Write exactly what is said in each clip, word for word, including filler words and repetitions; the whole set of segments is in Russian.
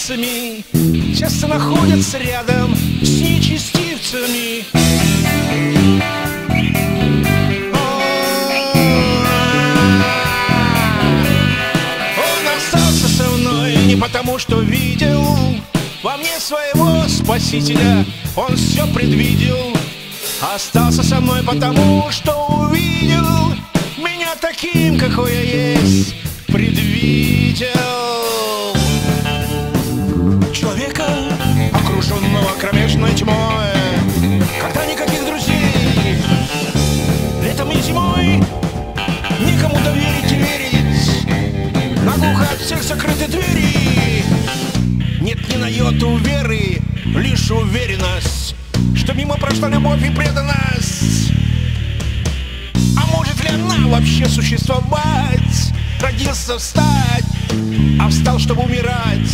птицами часто находятся рядом с нечестивцами. Он остался со мной не потому, что видел во мне своего спасителя, он все предвидел. Остался со мной потому, что увидел меня таким, какой я есть, предвидел. Человека, окруженного кромешной тьмой, когда никаких друзей, летом и зимой, никому доверить и верить, наглухо от всех закрыты двери. Нет ни на йоту веры, лишь уверенность, что мимо прошла любовь и преданность. А может ли она вообще существовать? Родился встать, а встал, чтобы умирать.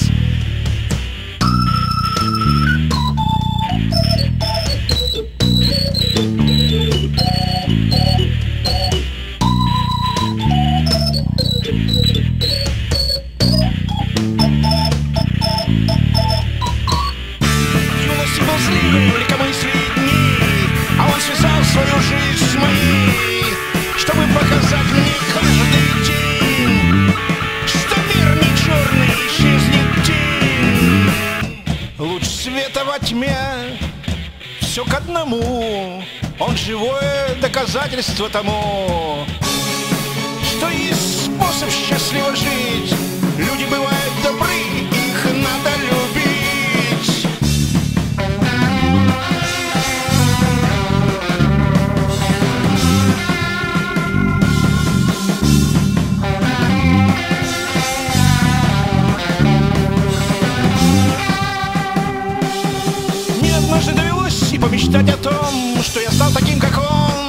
Юности был злым, легкомыслие дней, а он связал свою жизнь с моей, чтобы показать мне каждый день, что мир не черный, исчезнет тень. Луч света во тьме, все к одному, он живое доказательство тому, что есть способ счастливо жить. Люди бывают добры, их надо любить. Мне однажды довелось и помечтать о том, что я стал таким, как он.